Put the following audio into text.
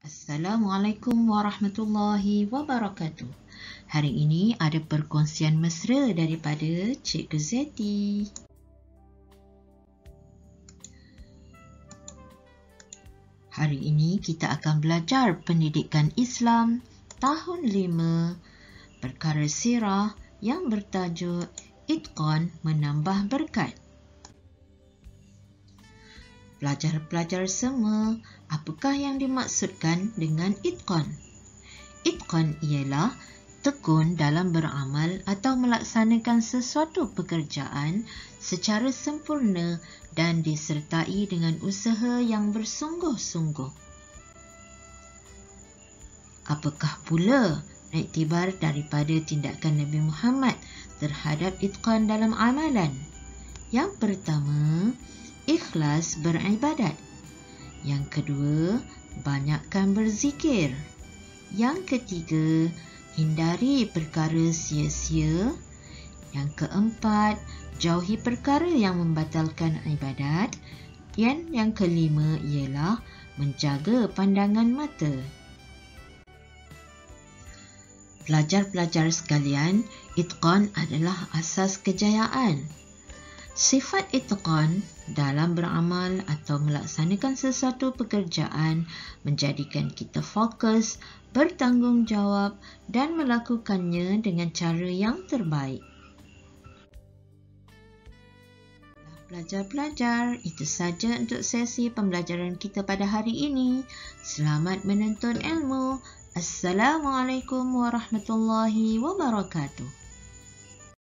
Assalamualaikum warahmatullahi wabarakatuh. Hari ini ada perkongsian mesra daripada Cikgu Zeti. Hari ini kita akan belajar pendidikan Islam tahun 5, perkara sirah yang bertajuk Itqan Menambah Berkat. Pelajar-pelajar semua, apakah yang dimaksudkan dengan itqan? Itqan ialah tekun dalam beramal atau melaksanakan sesuatu pekerjaan secara sempurna dan disertai dengan usaha yang bersungguh-sungguh. Apakah pula iktibar daripada tindakan Nabi Muhammad terhadap itqan dalam amalan? Yang pertama, ikhlas beribadat. Yang kedua, banyakkan berzikir. Yang ketiga, hindari perkara sia-sia. Yang keempat, jauhi perkara yang membatalkan ibadat. Dan yang kelima ialah menjaga pandangan mata. Pelajar-pelajar sekalian, itqan adalah asas kejayaan. Sifat itqan dalam beramal atau melaksanakan sesuatu pekerjaan menjadikan kita fokus, bertanggungjawab dan melakukannya dengan cara yang terbaik. Pelajar-pelajar, itu saja untuk sesi pembelajaran kita pada hari ini. Selamat menuntut ilmu. Assalamualaikum warahmatullahi wabarakatuh.